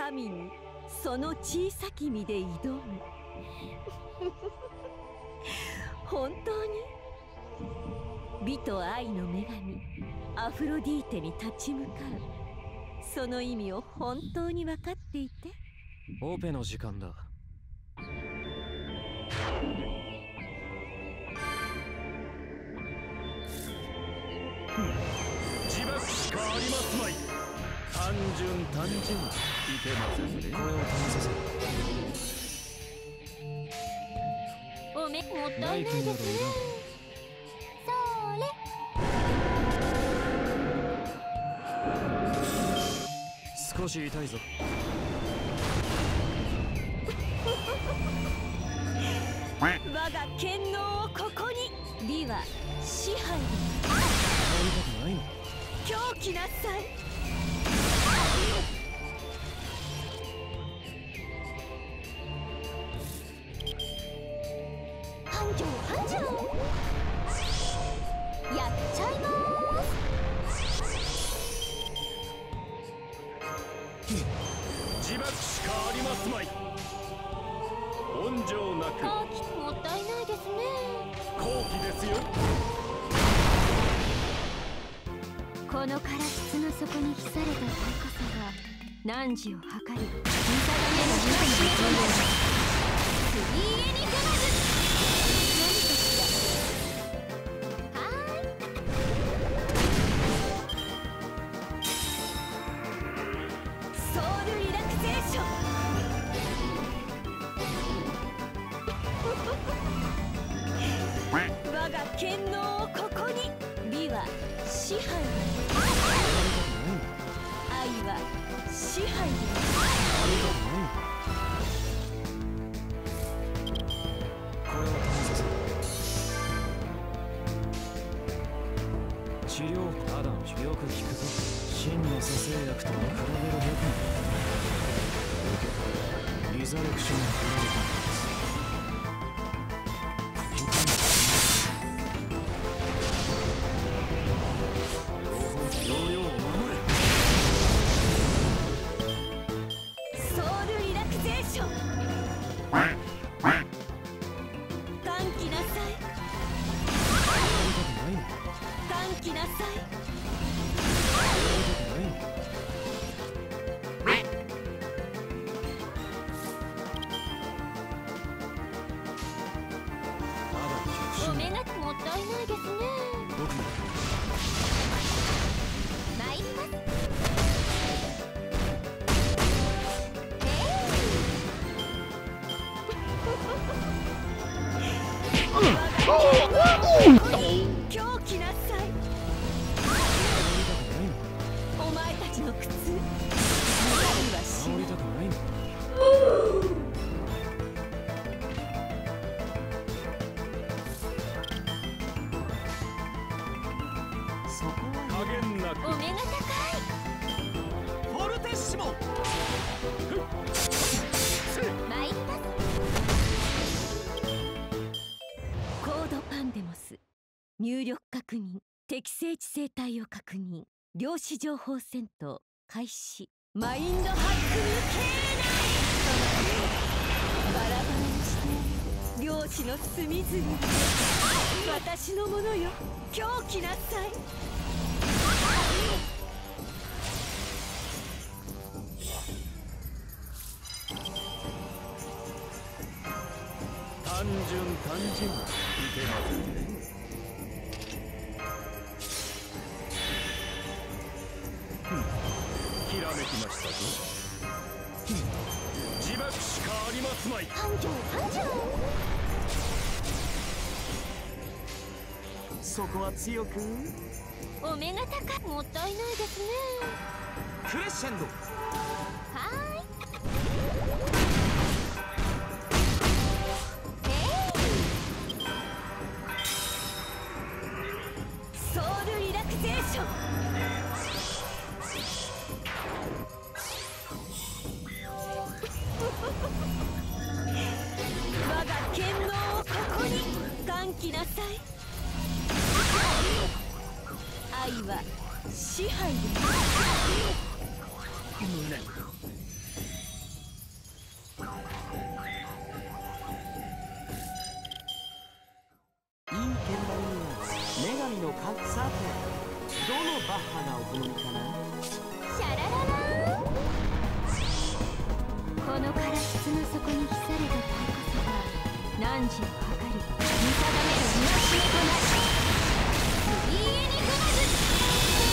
神にその小さき身で挑む。本当に美と愛の女神アフロディーテに立ち向かう。その意味を本当に分かっていて。 オペの時間だ。 自爆しかありますまい。単純いけませんね。 これを試させる。 もったいないですね。それ少し痛いぞ。 我が権能をここに。美は支配。 やりたくないの。 狂気なさい。繁盛やっちゃいまーす。 自爆しかありますまい。温情なく。 もったいないですね。 好機ですよ。 このカラスの底に秘された高さが汝を測り、見定めの見た目の次へに出ます。何かしら。はーい。ソウルリラクゼーション。我が権能をここに。美は支配。愛は支配。 これを試させる。治療アダムよく聞くぞ。真の蘇生薬とは比べるべき。受け取れ。リザレクションを振られたのです。 狂気なさい。お前たちの靴、無駄にはしない。 そこは加減なく。 お目が高い。 フォルテッシモ。 参ります。コードパンデモス。入力確認。適正地生態を確認。量子情報戦闘開始。マインドハックにバラバラにして量子の隅々。私のものよ。狂気なさい。 単純いけませんね。ひらめきましたぞ。自爆しかありますまい。 繁盛そこは強く。 お目が高い。もったいないですね。 クレッシェンド。 はーい。ソウルリラクゼーション。我が権能をここに。歓喜なさい。愛は支配です。 胸どのバッハがお好みかな。 シャラララーン。このから質の底に秘された高さが汝を測り見定める戒めとなる。フリーエニグマズ。